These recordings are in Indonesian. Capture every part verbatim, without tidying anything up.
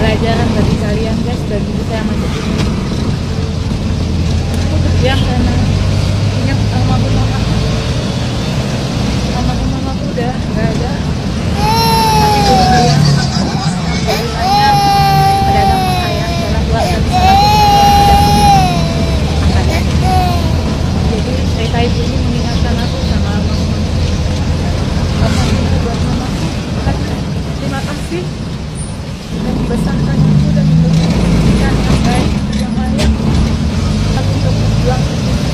pelajaran bagi kalian guys, bagi kita yang masih ini. Aku berjuang karena ingat almarhum mamaku. Almarhum mamaku udah nggak ada, tapi dulu dia alhamdulillahnya pedagang pakaian dalam keluarga besar aku tidak punya makanan. Jadi cerita ibu ini mengingatkan aku sama almarhum mamaku. Almarhum buat mamaku, terima kasih dan membesarkan aku dan memberikan yang baik yang layak aku untuk berjuang.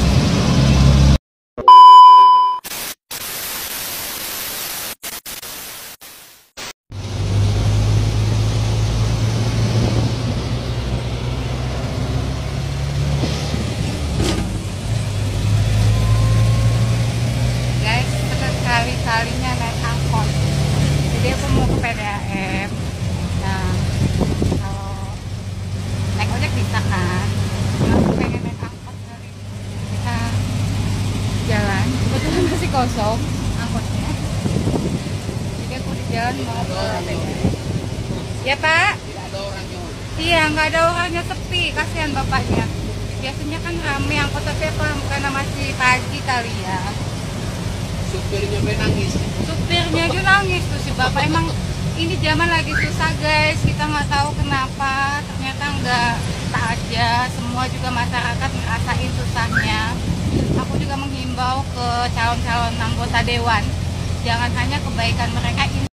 Guys, sekali-kalinya naik angkot, jadi aku mau ke P D A M. Nah, kalau naik ojek bisa kan, aku pengen naik angkot kali ini. Kita jalan, kebetulan masih kosong angkotnya, jadi aku di jalan mau ke P D A M. Ya Pak? Tidak ada orangnya. Iya, nggak ada orangnya, sepi, kasihan bapaknya. Biasanya kan rame angkot, tapi apa karena masih pagi kali ya. Supirnya nangis. Supirnya aja nangis tuh si bapak. Emang ini zaman lagi susah guys, kita nggak tahu kenapa, ternyata nggak kita aja, semua juga masyarakat ngerasain susahnya. Aku juga menghimbau ke calon-calon anggota dewan, jangan hanya kebaikan mereka ini.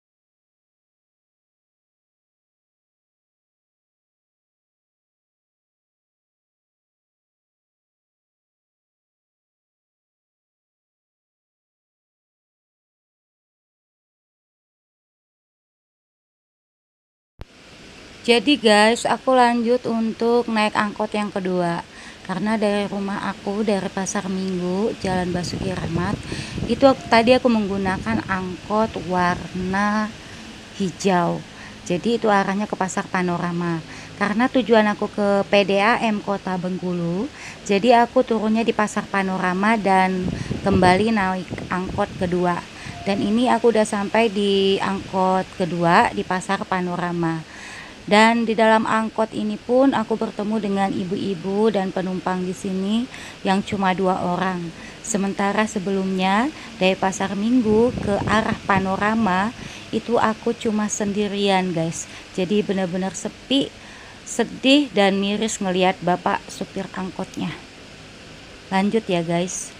Jadi guys, aku lanjut untuk naik angkot yang kedua. Karena dari rumah aku, dari Pasar Minggu, Jalan Basuki Rahmat, itu tadi aku menggunakan angkot warna hijau. Jadi itu arahnya ke Pasar Panorama. Karena tujuan aku ke P D A M Kota Bengkulu, jadi aku turunnya di Pasar Panorama dan kembali naik angkot kedua. Dan ini aku udah sampai di angkot kedua di Pasar Panorama. Dan di dalam angkot ini pun aku bertemu dengan ibu-ibu dan penumpang di sini yang cuma dua orang. Sementara sebelumnya dari Pasar Minggu ke arah Panorama itu aku cuma sendirian guys. Jadi benar-benar sepi, sedih dan miris ngelihat bapak supir angkotnya. Lanjut ya guys.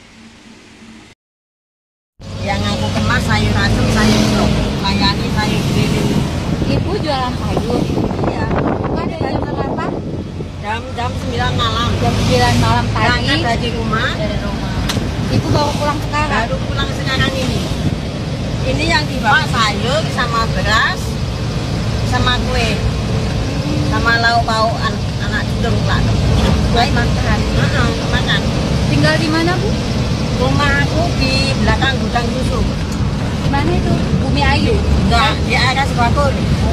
Yang aku kemas sayur asem, sayur blok, layani sayur keliling. Ibu jualan sayur. Iya. Ada jam berapa? Jam jam sembilan malam. Jam sembilan malam tadi. Berangkat dari rumah. Dari rumah. Ibu baru pulang sekarang. Baru pulang sekarang ini. Ini yang dibawa sayur sama beras, sama kue, sama lauk pauk an anak hidung lah. Buat makan. Heeh, makan. Tinggal di mana Bu? Rumah aku di belakang gudang susu. Di mana itu? Bumi Ayu. Enggak, di arah Sebakul.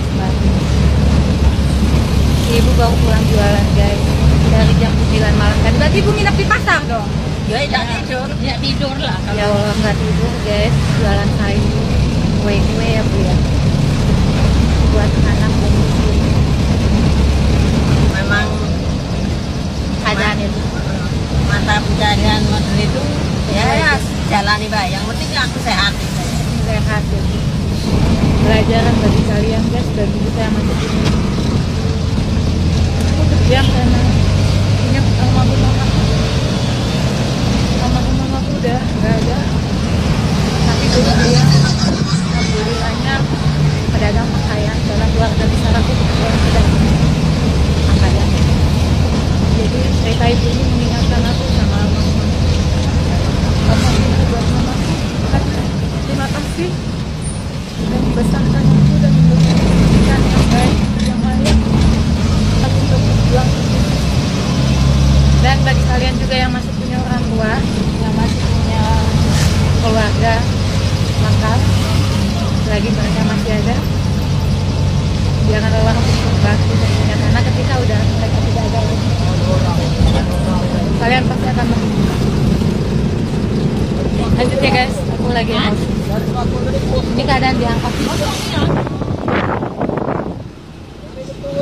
Ibu baru pulang jualan guys dari jam sembilan malam kan. Berarti ibu nginep di pasar dong? Ya tidak tidur. Ya tidur lah. Ya Allah nggak tidur guys, jualan sayur, kue-kue ya Bu ya. Buat anak bungsu. Memang Keadaan itu. mata pencarian model itu ya, ya jalani baik. Yang penting aku sehat. Sehat jadi pelajaran bagi kalian guys, bagi kita yang masih ini. Aku berjuang karena ingat almarhum mamaku. Almarhum mamaku udah nggak ada, tapi dulu dia alhamdulillahnya pedagang pakaian dalam keluarga besar aku yang pedagang pakaian. Jadi cerita ibu ini mengingatkan aku sama almarhum mamaku. Almarhum buat mamaku, terima kasih dan membesarkan aku dan memberikan yang baik yang layak aku untuk berjuang. Dan bagi kalian juga yang masih punya orang tua, yang masih punya keluarga lengkap, selagi mereka masih ada, jangan lelah untuk berbakti tentunya, karena ketika udah mereka tidak ada lagi, kalian pasti akan meninggal. Lanjut ya guys, aku lagi emosi. Ini keadaan diangkat.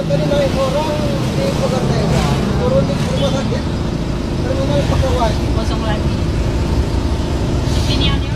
Kosong lagi. Sini ya.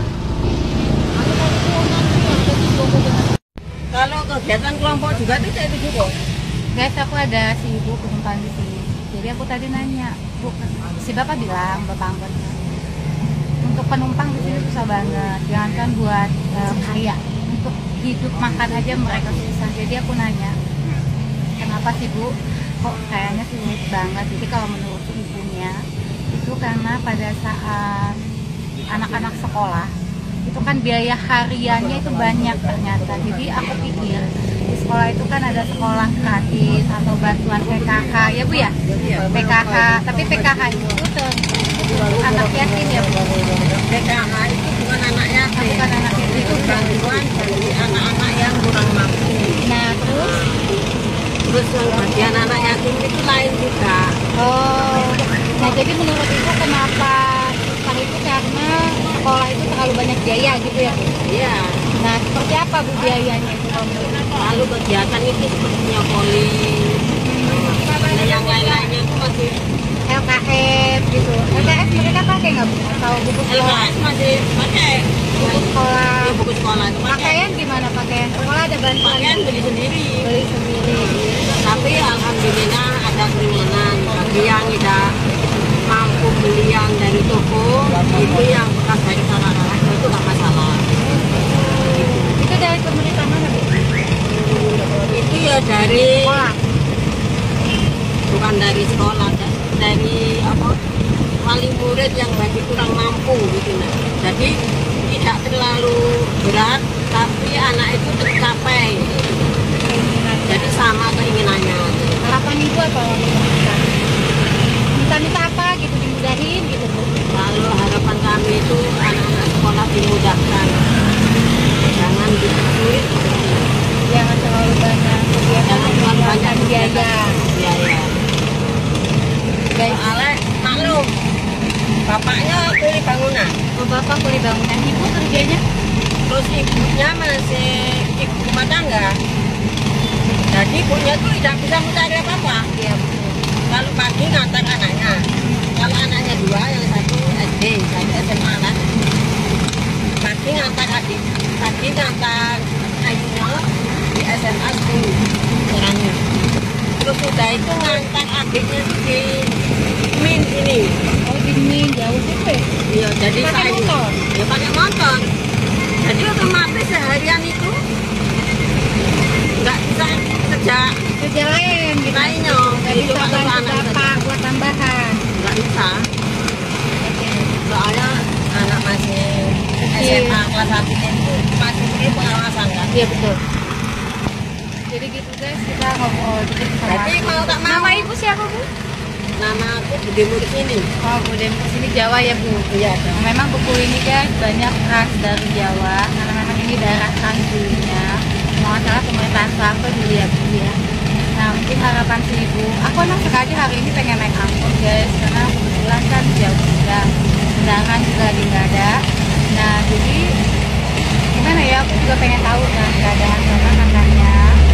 Kalau kegiatan kelompok juga itu kayak itu juga. Guys, aku ada si ibu penumpang di sini. Jadi aku tadi nanya, Bu, si bapak bilang, bapak angkotnya, untuk penumpang di sini susah banget. Jangankan buat uh, kaya, untuk hidup makan aja mereka susah. Jadi aku nanya, kenapa sih Bu? Kok kayaknya sulit banget. Jadi kalau menurut ibunya, itu karena pada saat anak-anak sekolah, itu kan biaya hariannya itu banyak ternyata. Jadi aku pikir di sekolah itu kan ada sekolah gratis atau bantuan P K K ya Bu ya, P K K. Tapi P K K itu tuh anak yatim ya Bu. P K K itu bukan anak yatim, Bukan anak yatim, itu bantuan bagi anak-anak yang kurang mampu. Nah terus, Terus yang bagian anak yatim itu lain juga. oh, nah jadi menurut ibu kenapa susah itu karena sekolah itu terlalu banyak biaya gitu ya Bu? Iya. Nah seperti apa Bu biayanya itu kalau menurut ibu? Lalu kegiatan itu seperti nyokoli, nah, yang lain-lainnya itu masih L K S gitu. L K S mereka pakai nggak Bu? Atau buku L K sekolah? S masih pakai. Buku sekolah. Di buku sekolah itu pakai. Pakaian gimana pakaian? Sekolah ada bantuan Pakaian beli sendiri. beli sendiri. Tapi alhamdulillah ada keringanan bagi yang tidak mampu beli yang dari toko, itu yang bekas dari sarana itu nggak masalah. Itu dari pemerintah mana Bu? Itu ya dari Sekolah. bukan dari sekolah, da- dari apa wali murid yang bagi kurang mampu gitu nah. Jadi tidak terlalu berat, tapi anak itu tercapai. Jadi sama keinginannya. Harapan ibu apa pemerintah? Minta-minta apa gitu dimudahin gitu Bu? Lalu harapan kami itu anak-anak sekolah dimudahkan, jangan dipersulit. Jangan terlalu banyak kegiatan Jangan terlalu banyak mengeluarkan biaya. biaya. Guys, Soalnya maklum, bapaknya kuli bangunan, oh, bapak kuliah bangunan, ibu kerjanya terus ibunya masih ibu rumah tangga. Jadi ibunya tuh tidak bisa mencari apa-apa. ya Bu. Kalau pagi ngantar anaknya, kalau anaknya dua, yang satu S D, satu S M A kan. Pagi ngantar adik, pagi ngantar ayunya di S M A sepuluh orangnya. Terus sudah itu ngantar adiknya tuh di Min ini. Oh dingin jauh juga ya? Iya, jadi Pakai saya motor? ya pakai motor. Jadi otomatis seharian itu nggak bisa kerja Kerja lain gitu. lainnya. Nggak Itu bisa untuk bantu anak saja. bapak buat tambahan. Nggak bisa. Oke. Soalnya anak masih S M A kelas satu itu masih ini pengawasan kan. Iya betul. Jadi gitu guys, kita ngobrol dikit sama. Jadi mau tak mau. Nama ibu siapa Bu? Nama aku Budi Murid ini. Oh Bu Dem, sini Jawa ya Bu. Iya. Nah, memang buku ini guys banyak ras dari Jawa karena memang ini daerah Tanjungnya. Mau salah pemerintahan Soeharto dulu ya Bu ya. Nah mungkin harapan si ibu, aku emang sekali hari ini pengen naik angkot guys karena kebetulan kan jauh juga, undangan juga lagi nggak ada. Nah jadi gimana ya, aku juga pengen tahu kan keadaan sama katanya.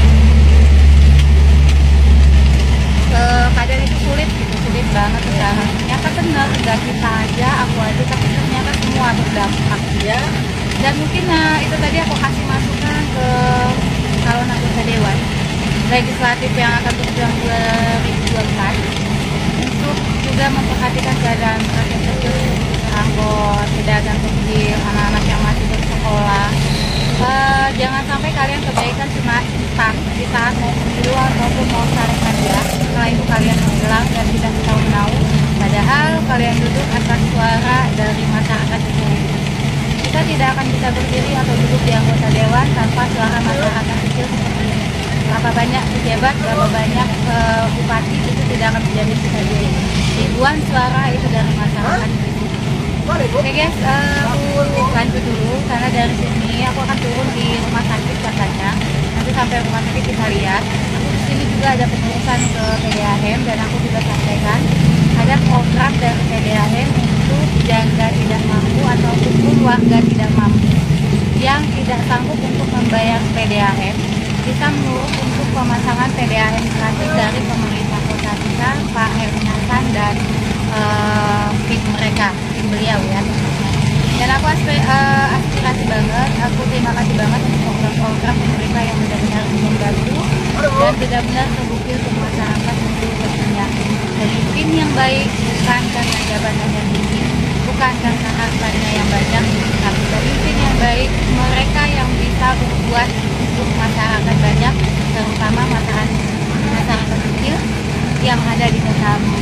Eh, keadaan itu sulit gitu, sulit banget sekarang. Ternyata benar, nggak kita aja, aku aja, tapi ternyata semua terdampak. Ya. Dan mungkin nah, itu tadi aku kasih masukan ke calon anggota dewan legislatif yang akan berjuang dua ribu dua puluh empat untuk juga memperhatikan keadaan rakyat kecil, angkot, pedagang kecil, anak-anak yang masih bersekolah. Uh, jangan sampai kalian kebaikan cuma instan di saat mau pemilu ataupun mau cari kerja, setelah itu kalian menghilang dan tidak tahu-tahu, padahal kalian duduk atas suara dari masyarakat kecil. Kita tidak akan bisa berdiri atau duduk di anggota dewan tanpa suara masyarakat kecil seperti ini. Berapa banyak pejabat, berapa banyak uh, bupati itu tidak akan menjadi bisa diri. Ribuan suara itu dari masyarakat kecil. Oke guys, uh, aku lanjut dulu karena dari sini aku akan turun di rumah sakit katanya. Nanti sampai rumah sakit kita lihat. Aku di sini juga ada pengurusan ke P D A M dan aku juga sampaikan ada program dari P D A M untuk janda tidak mampu ataupun warga tidak mampu yang tidak sanggup untuk membayar P D A M bisa mengurus untuk pemasangan P D A M gratis dari pemerintah kota kita, Pak Hermansan dan beliau ya. Dan aku aspi, uh, aspirasi banget, aku terima kasih banget untuk program-program pemerintah yang benar-benar membantu dan benar-benar terbukti untuk masyarakat untuk punya pemimpin yang baik, bukan karena jabatan yang tinggi, bukan karena hartanya yang banyak, tapi pemimpin yang baik, mereka yang bisa berbuat untuk masyarakat banyak, terutama masyarakat masyarakat kecil yang ada di desa